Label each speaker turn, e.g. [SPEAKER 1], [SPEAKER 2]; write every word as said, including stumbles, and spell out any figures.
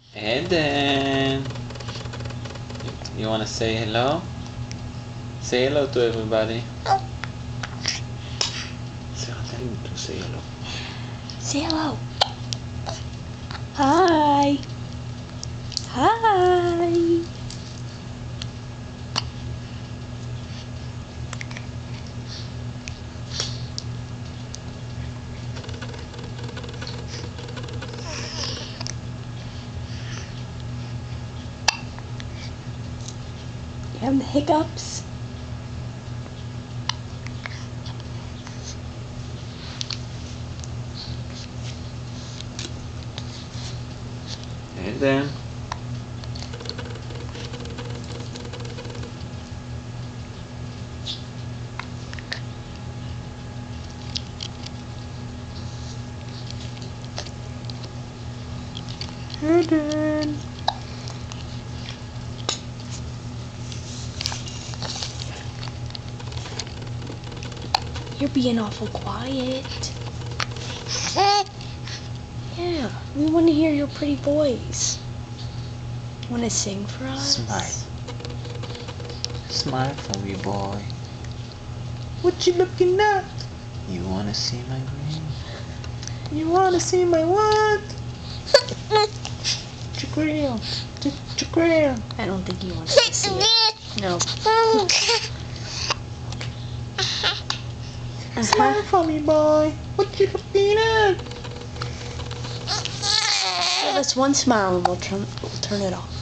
[SPEAKER 1] Aiden, you want to say hello? Say hello to everybody. Say hello.
[SPEAKER 2] Say hello. Hi. Hi. You having the hiccups?
[SPEAKER 1] Aiden.
[SPEAKER 2] Aiden. You're being awful quiet. Yeah, we want to hear your pretty voice. Want to sing for us?
[SPEAKER 1] Smile. Smile for me, boy.
[SPEAKER 2] What you looking at?
[SPEAKER 1] You wanna see my ring?
[SPEAKER 2] You want to see my what? Chickreal. Chickreal. I don't think you want to see it. No. Uh-huh.
[SPEAKER 3] Smile for me, boy. What you looking at?
[SPEAKER 2] Give us one smile and we'll turn, we'll turn it off.